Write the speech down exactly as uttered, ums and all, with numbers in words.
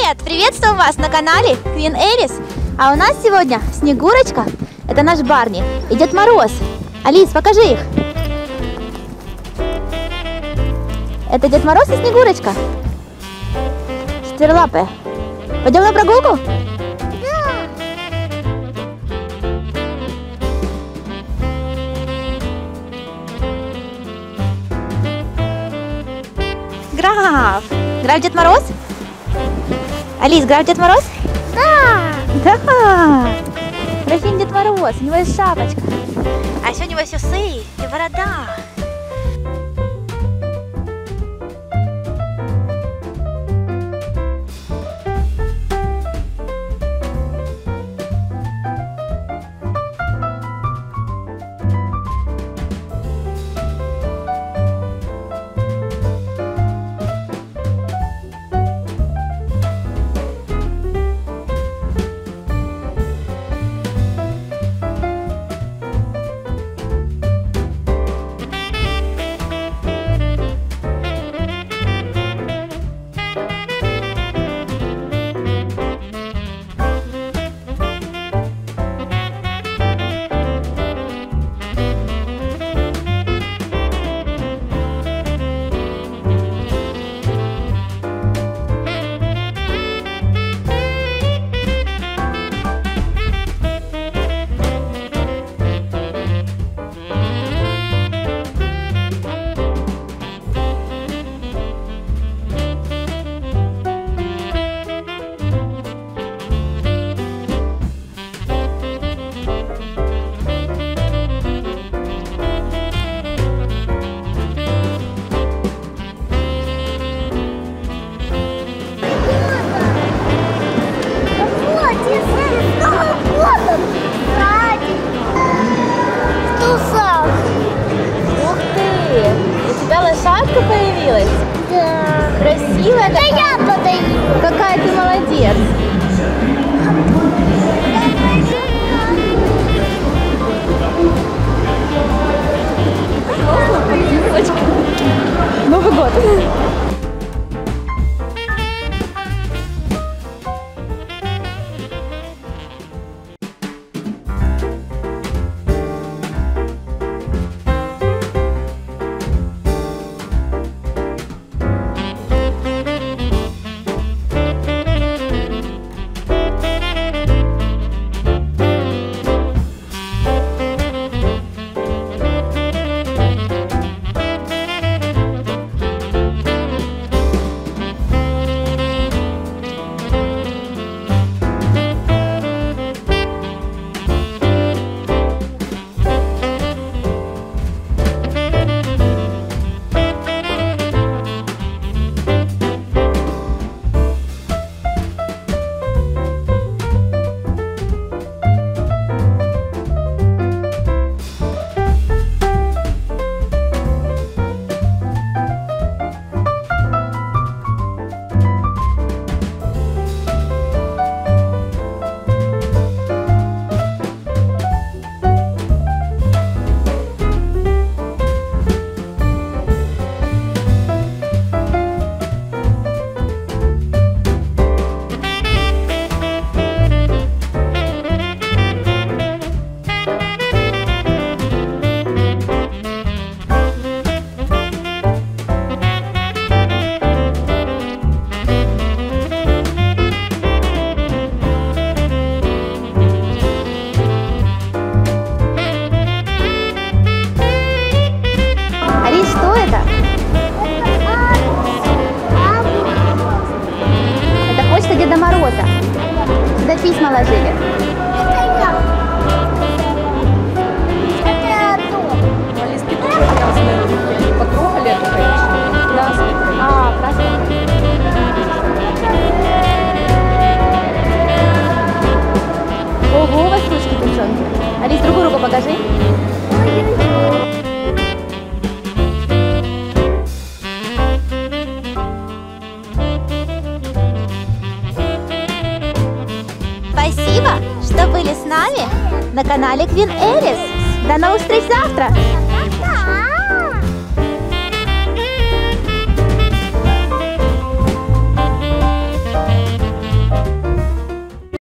Привет! Приветствую вас на канале Queen Элис. А у нас сегодня Снегурочка, это наш Барни, и Дед Мороз. Алис, покажи их. Это Дед Мороз и Снегурочка. Четырелапая. Пойдем на прогулку? Граф! Граф Дед Мороз? Алис, граф Дед Мороз? Да! Да! Графин Дед Мороз, у него есть шапочка. А еще у него есть усы и борода. Лошадка появилась? Да. Красивая? Да я подаю. Какая ты молодец. Новый год. Деда Мороза. Сюда письма ложили. Это я. Это я дома. Листки тоже красные руки. Они потрогали это, конечно. Красный. А, красный. Ого, у вас ручки, девчонки. Алис, другую руку покажи. Спасибо, что были с нами на канале Queen Элис. До новых встреч завтра!